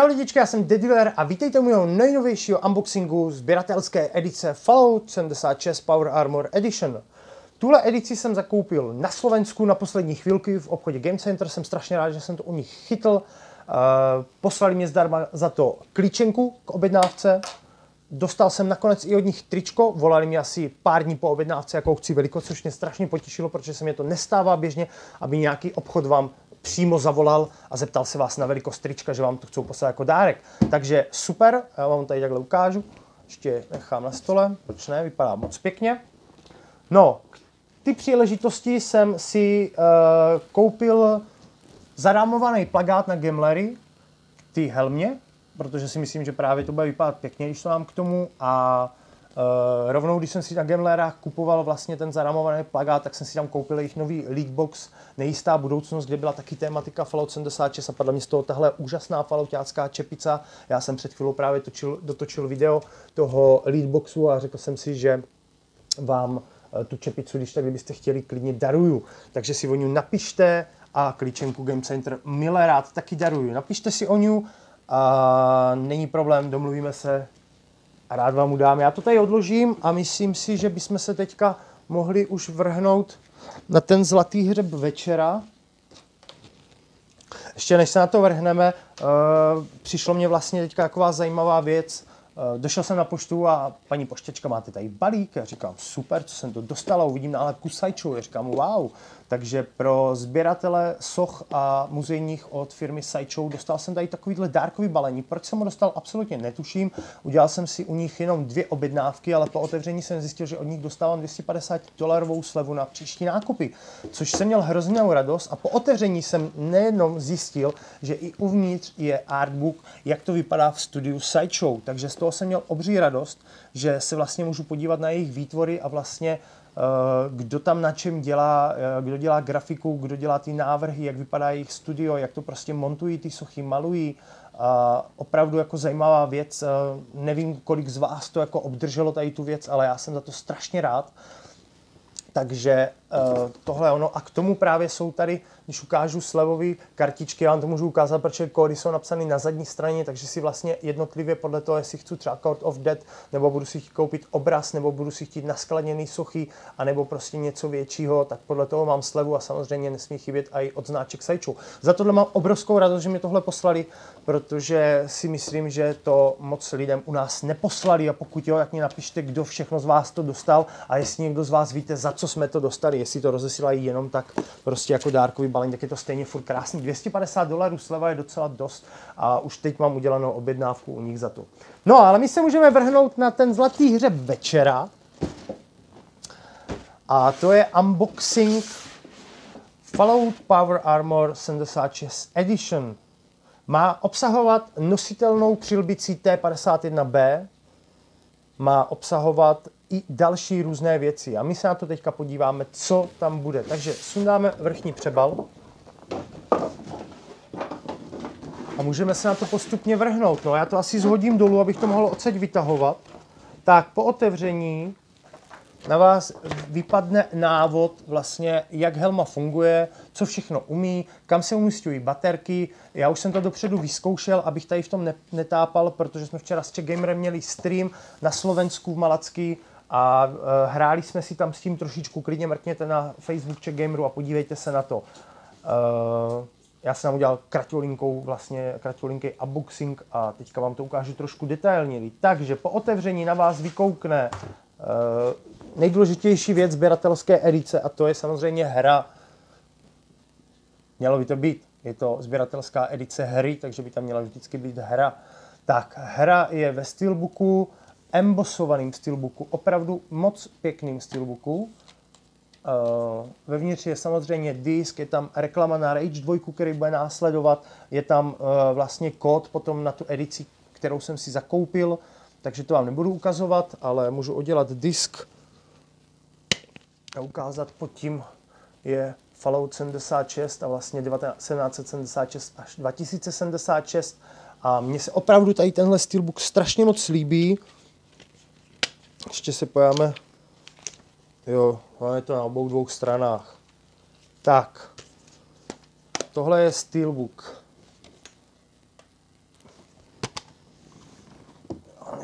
lidičky, já jsem Dealer a vítejte u mého nejnovějšího unboxingu sběratelské edice Fallout 76 Power Armor Edition. Tuhle edici jsem zakoupil na Slovensku na poslední chvilky v obchodě Game Center, jsem strašně rád, že jsem to u nich chytl. Poslali mě zdarma za to klíčenku k objednávce. Dostal jsem nakonec i od nich tričko, volali mě asi pár dní po objednávce, jakou chci velikost, což mě strašně potěšilo, protože se mě to nestává běžně, aby nějaký obchod vám přímo zavolal a zeptal se vás na velikost trička, že vám to chcou poslat jako dárek. Takže super, já vám tady takhle ukážu. Ještě nechám na stole, proč ne, vypadá moc pěkně. No, k ty příležitosti jsem si koupil zarámovaný plakát na Gamelery k té helmě, protože si myslím, že právě to bude vypadat pěkně, když to mám k tomu. A rovnou, když jsem si na Gamelerách kupoval vlastně ten zarámovaný plakát, tak jsem si tam koupil jejich nový Leakbox Nejistá budoucnost, kde byla taky tématika Fallout 76 a padla mi z toho tahle úžasná falloutácká čepica. Já jsem před chvílou právě dotočil video toho Leakboxu a řekl jsem si, že vám tu čepicu, když tak byste chtěli, klidně daruju. Takže si o ní napište a klíčenku Game Center milé rád taky daruju. Napište si o ní a není problém, domluvíme se a rád vám udám. Já to tady odložím a myslím si, že bychom se teďka mohli už vrhnout na ten zlatý hřeb večera. Ještě než se na to vrhneme, přišlo mě vlastně teďka taková zajímavá věc. Došel jsem na poštu a paní poštěčka, máte tady balík? Já říkám, super, co jsem to dostala, uvidím nálepku Sideshow. Já říkám, wow. Takže pro sběratele soch a muzejních od firmy Sideshow dostal jsem tady takovýhle dárkový balení. Proč jsem ho dostal, absolutně netuším. Udělal jsem si u nich jenom 2 objednávky, ale po otevření jsem zjistil, že od nich dostávám $250 slevu na příští nákupy, což jsem měl hroznou radost. A po otevření jsem nejenom zjistil, že i uvnitř je artbook, jak to vypadá v studiu Sideshow. Takže z toho jsem měl obří radost, že se vlastně můžu podívat na jejich výtvory a vlastně kdo tam na čem dělá, kdo dělá grafiku, kdo dělá ty návrhy, jak vypadá jejich studio, jak to prostě montují ty sochy, malují. Opravdu jako zajímavá věc. Nevím, kolik z vás to jako obdrželo tady tu věc, ale já jsem za to strašně rád. Takže tohle je ono. A k tomu právě jsou tady, když ukážu slevové kartičky, já vám to můžu ukázat, protože kódy jsou napsány na zadní straně, takže si vlastně jednotlivě podle toho, jestli chci třeba Court of Death, nebo budu si chtít koupit obraz, nebo budu si chtít naskladněný sochy, anebo prostě něco většího, tak podle toho mám slevu a samozřejmě nesmí chybět i odznáček Sideshow. Za tohle mám obrovskou radost, že mi tohle poslali, protože si myslím, že to moc lidem u nás neposlali a pokud jo, tak mi napište, kdo všechno z vás to dostal a jestli někdo z vás víte, za co jsme to dostali, jestli to rozesílají jenom tak prostě jako dárkový balení, tak je to stejně furt krásný. $250 sleva je docela dost a už teď mám udělanou objednávku u nich za to. No ale my se můžeme vrhnout na ten zlatý hřeb večera a to je unboxing Fallout Power Armor 76 Edition. Má obsahovat nositelnou přilbicí T51B, má obsahovat i další různé věci. A my se na to teďka podíváme, co tam bude. Takže sundáme vrchní přebal a můžeme se na to postupně vrhnout. No, já to asi zhodím dolů, abych to mohl odsaď vytahovat. Tak po otevření na vás vypadne návod, vlastně, jak helma funguje, co všechno umí, kam se umísťují baterky. Já už jsem to dopředu vyzkoušel, abych tady v tom netápal, protože jsme včera s Czech Gamerem měli stream na Slovensku v Malacký a hráli jsme si tam s tím trošičku. Klidně mrkněte na Facebook Czech Gameru a podívejte se na to. Já jsem tam udělal kratolinkou unboxing a teďka vám to ukážu trošku detailněji. Takže po otevření na vás vykoukne nejdůležitější věc sběratelské edice a to je samozřejmě hra. Mělo by to být. Je to sběratelská edice hry, takže by tam měla vždycky být hra. Tak, hra je ve steelbooku, embossovaným steelbooku, opravdu moc pěkným steelbooku. Vevnitř je samozřejmě disk, je tam reklama na Rage 2, který bude následovat, je tam vlastně kód potom na tu edici, kterou jsem si zakoupil, takže to vám nebudu ukazovat, ale můžu oddělat disk a ukázat pod tím je Fallout 76 a vlastně 1776 až 2076 a mně se opravdu tady tenhle steelbook strašně moc líbí. Ještě se pojáme, jo, máme to na obou dvou stranách. Tak, tohle je steelbook.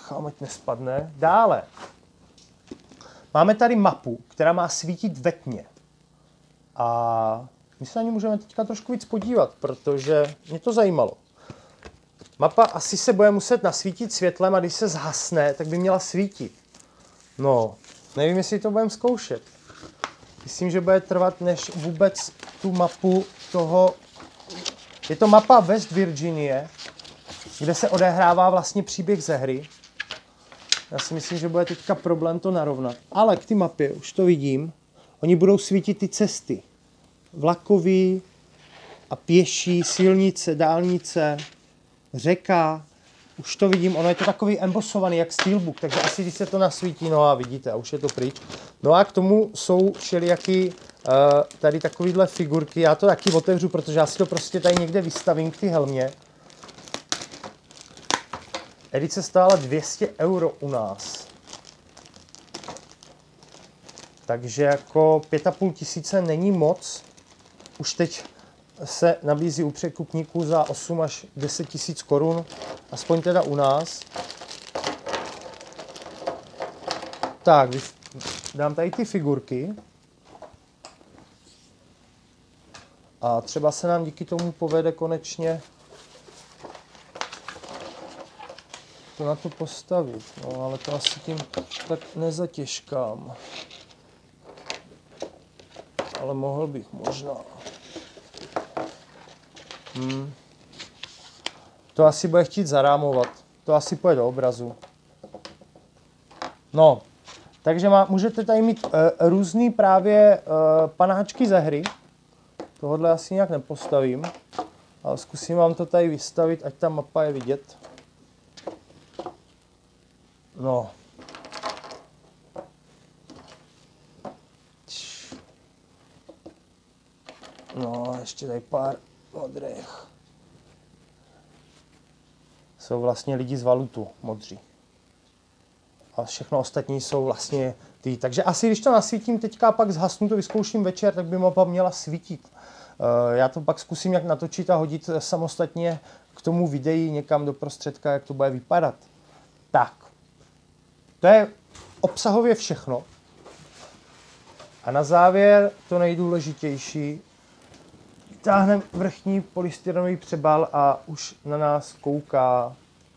nechám, ať nespadne. Dále. Máme tady mapu, která má svítit ve tmě. A my se na ní můžeme teďka trošku víc podívat, protože mě to zajímalo. Mapa asi se bude muset nasvítit světlem a když se zhasne, tak by měla svítit. No, nevím, jestli to budeme zkoušet. Myslím, že bude trvat, než vůbec tu mapu toho... Je to mapa West Virginie, kde se odehrává vlastně příběh ze hry. Já si myslím, že bude teďka problém to narovnat. Ale k té mapě, už to vidím, oni budou svítit ty cesty. Vlakový a pěší, silnice, dálnice, řeka. Už to vidím, ono je to takový embosovaný, jak steelbook, takže asi když se to nasvítí, no a vidíte, a už je to pryč. No a k tomu jsou všelijaký tady takovýhle figurky, já to taky otevřu, protože já si to prostě tady někde vystavím k ty helmě. Edice stála 200 € u nás. Takže jako 5 500 není moc. Už teď se nabízí u překupníků za 8 až 10 tisíc korun, aspoň teda u nás. Tak, dám tady ty figurky. A třeba se nám díky tomu povede konečně to na to postavit. No, ale to asi tím tak nezatěžkám. Ale mohl bych možná. To asi bude chtít zarámovat. To asi půjde do obrazu. No, takže můžete tady mít různý právě panáčky ze hry. Tohle asi nějak nepostavím, ale zkusím vám to tady vystavit, ať ta mapa je vidět. No. No, ještě tady pár modrých. Jsou vlastně lidi z Valutu, modří. A všechno ostatní jsou vlastně ty. Takže asi když to nasvítím teďka a pak zhasnu to, vyzkouším večer, tak by mapa měla svítit. Já to pak zkusím jak natočit a hodit samostatně k tomu videu někam do prostředka, jak to bude vypadat. Tak. To je obsahově všechno. A na závěr to nejdůležitější. Táhneme vrchní polystyrenový přebal a už na nás kouká.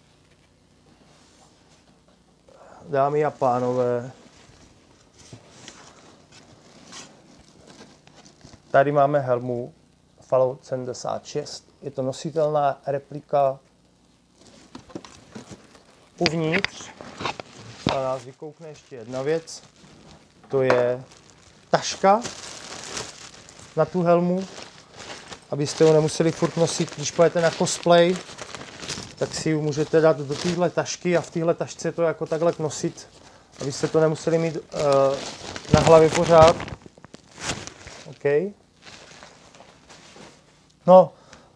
Dámy a pánové. Tady máme helmu Fallout 76. Je to nositelná replika. Uvnitř na nás vykoukne ještě jedna věc. To je taška na tu helmu, abyste ho nemuseli furt nosit, když půjdete na cosplay, tak si ji můžete dát do téhle tašky a v téhle tašce to jako takhle nosit, abyste to nemuseli mít na hlavě pořád. OK. No,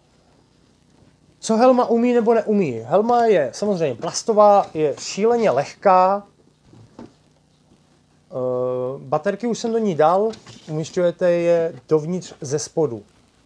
co helma umí nebo neumí? Helma je samozřejmě plastová, je šíleně lehká. Baterky už jsem do ní dal, umísťujete je dovnitř ze spodu.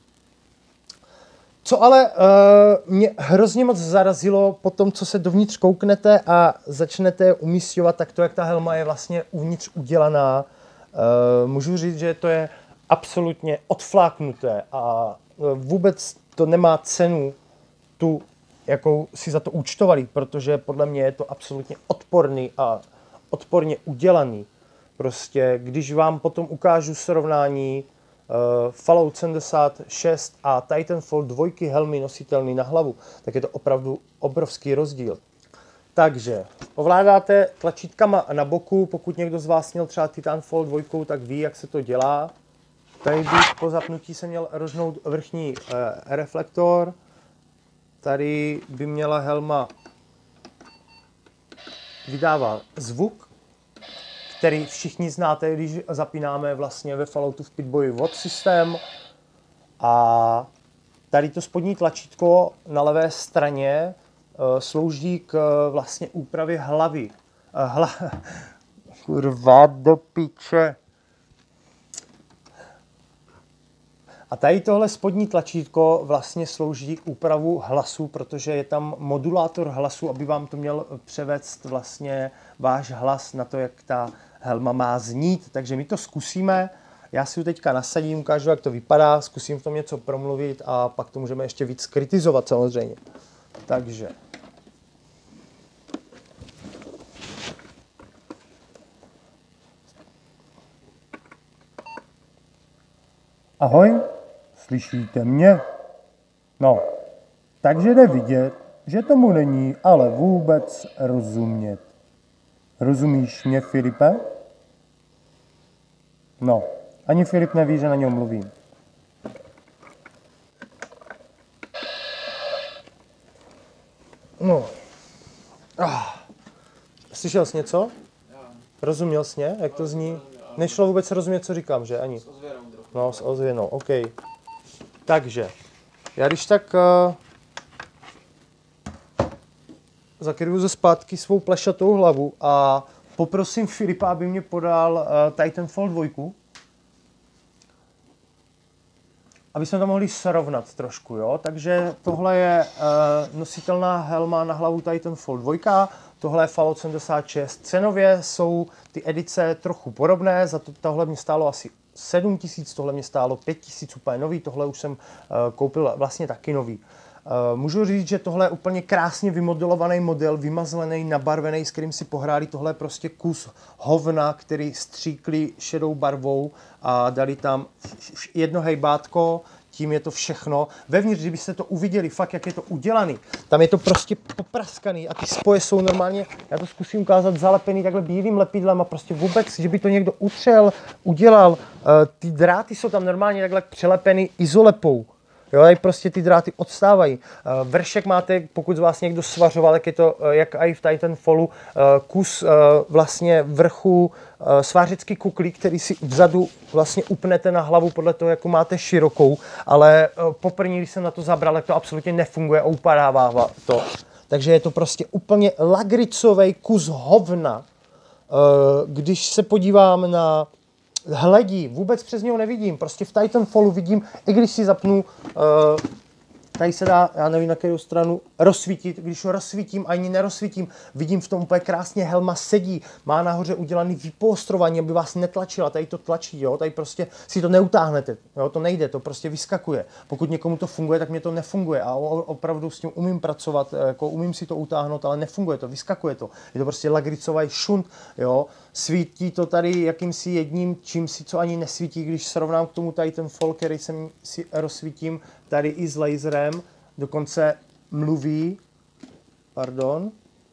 Co ale mě hrozně moc zarazilo po tom, co se dovnitř kouknete a začnete je umísťovat, tak to, jak ta helma je vlastně uvnitř udělaná. Můžu říct, že to je absolutně odfláknuté a vůbec to nemá cenu tu, jakou si za to účtovali, protože podle mě je to absolutně odporný a odporně udělaný. Prostě, když vám potom ukážu srovnání Fallout 76 a Titanfall 2 helmy nositelný na hlavu, tak je to opravdu obrovský rozdíl. Takže ovládáte tlačítkama na boku, pokud někdo z vás měl třeba Titanfall 2, tak ví, jak se to dělá. Tady by po zapnutí se měl rozhnout vrchní reflektor. Tady by měla helma vydávat zvuk, který všichni znáte, když zapínáme vlastně ve Falloutu v Pip-Boyi VOD systém. A tady to spodní tlačítko na levé straně slouží k vlastně úpravě hlavy. Kurva do piče. A tady tohle spodní tlačítko vlastně slouží k úpravu hlasu, protože je tam modulátor hlasu, aby vám to měl převést vlastně váš hlas na to, jak ta helma má znít. Takže my to zkusíme. Já si ji teďka nasadím, ukážu, jak to vypadá, zkusím v tom něco promluvit a pak to můžeme ještě víc kritizovat samozřejmě. Takže. Ahoj, slyšíte mě? No, takže jde vidět, že tomu není ale vůbec rozumět. Rozumíš mě, Filipe? No, ani Filip neví, že na něm mluvím. No. Slyšel jsi něco? Rozuměl jsi mě, jak to zní? Nešlo vůbec rozumět, co říkám, že? Ani. No, s ozvěnou, OK. Takže, já když tak zakryju ze zpátky svou plešatou hlavu a poprosím Filipa, aby mě podal Titanfall 2. Aby jsme to mohli srovnat trošku, jo. Takže tohle je nositelná helma na hlavu Titanfall 2, tohle je Fallout 76. Cenově jsou ty edice trochu podobné, za to tohle mě stálo asi 7 000, tohle mě stálo 5 000 úplně nový, tohle už jsem koupil vlastně taky nový. Můžu říct, že tohle je úplně krásně vymodelovaný model, vymazlený, nabarvený, s kterým si pohráli. Tohle je prostě kus hovna, který stříkli šedou barvou a dali tam jedno hejbátko, tím je to všechno. Vevnitř, kdybyste to uviděli, fakt, jak je to udělaný, tam je to prostě popraskaný a ty spoje jsou normálně, já to zkusím ukázat, zalepený takhle bílým lepidlem a prostě vůbec, že by to někdo utřel, udělal. Ty dráty jsou tam normálně takhle přelepený izolepou. Jo, tady prostě ty dráty odstávají. Vršek máte, pokud z vás někdo svařoval, jak je to, jak i v Titanfallu, kus vlastně vrchu svářecký kuklí, který si vzadu vlastně upnete na hlavu podle toho, jakou máte širokou, ale poprvé, když jsem na to zabral, tak to absolutně nefunguje a upadává to. Takže je to prostě úplně lagricový kus hovna. Když se podívám na hledí, vůbec přes něho nevidím, prostě v Titanfallu vidím, i když si zapnu, tady se dá, já nevím na kterou stranu, rozsvítit, když ho rozsvítím, ani nerozsvítím, vidím v tom úplně krásně, helma sedí, má nahoře udělaný vypostrování, aby vás netlačila, tady to tlačí, jo, tady prostě si to neutáhnete, jo, to nejde, to prostě vyskakuje. Pokud někomu to funguje, tak mě to nefunguje a opravdu s tím umím pracovat, jako umím si to utáhnout, ale nefunguje to, vyskakuje to. Je to prostě lagricový šunt, jo, svítí to tady jakýmsi jedním, čím si co ani nesvítí, když srovnám k tomu Titanfall, který jsem si rozsvítím tady i s laserem, dokonce mluví, pardon,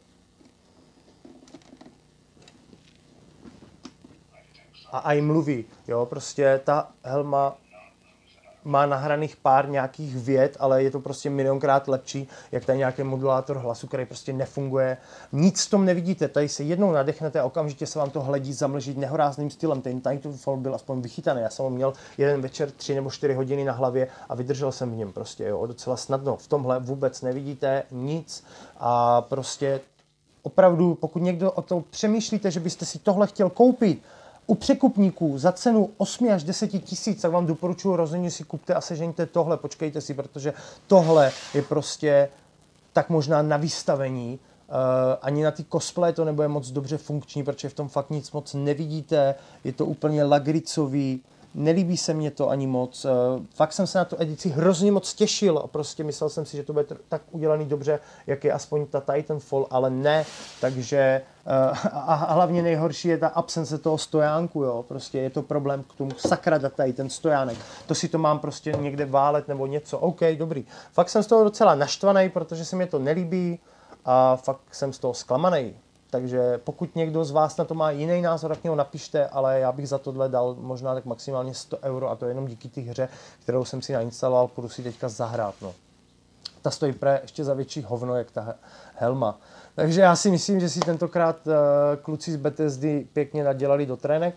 a i mluví, jo, prostě ta helma má nahraných pár nějakých vět, ale je to prostě milionkrát lepší, jak tady nějaký modulátor hlasu, který prostě nefunguje. Nic v tom nevidíte, tady se jednou nadechnete a okamžitě se vám to hledí zamlžit nehorázným stylem. Ten Titanfall byl aspoň vychytaný, já jsem ho měl jeden večer 3 nebo 4 hodiny na hlavě a vydržel jsem v něm prostě, jo, docela snadno. V tomhle vůbec nevidíte nic a prostě opravdu, pokud někdo o tom přemýšlíte, že byste si tohle chtěl koupit, u překupníků za cenu 8 až 10 tisíc, tak vám doporučuji rozhodně si kupte a sežeňte tohle, počkejte si, protože tohle je prostě tak možná na vystavení. Ani na ty cosplay to nebude moc dobře funkční, protože v tom fakt nic moc nevidíte, je to úplně lagricový, nelíbí se mně to ani moc. Fakt jsem se na tu edici hrozně moc těšil a prostě myslel jsem si, že to bude tak udělaný dobře, jak je aspoň ta Titanfall, ale ne, takže a hlavně nejhorší je ta absence toho stojánku, jo, prostě je to problém k tomu sakra dát tady ten stojánek, to si to mám prostě někde válet nebo něco, OK, dobrý. Fakt jsem z toho docela naštvaný, protože se mi to nelíbí a fakt jsem z toho zklamaný. Takže pokud někdo z vás na to má jiný názor, tak mě ho napište, ale já bych za tohle dal možná tak maximálně 100 € a to jenom díky té hře, kterou jsem si nainstaloval, půjdu si teďka zahrát. No. Ta stojí ještě za větší hovno, jak ta helma. Takže já si myslím, že si tentokrát kluci z Bethesdy pěkně nadělali do trének.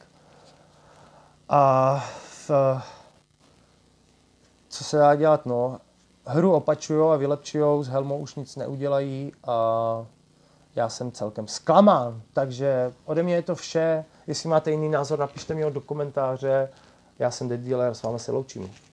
A co se dá dělat? No, hru opačujou a vylepčujou, s helmou už nic neudělají a já jsem celkem zklamán, takže ode mě je to vše. Jestli máte jiný názor, napište mi ho do komentáře. Já jsem Dead Dealer, s vámi se loučím.